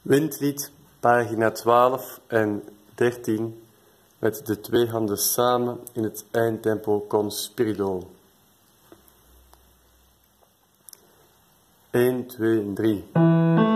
Windlied, pagina 12 en 13, met de twee handen samen in het eindtempo con spirito. 1, 2, 3.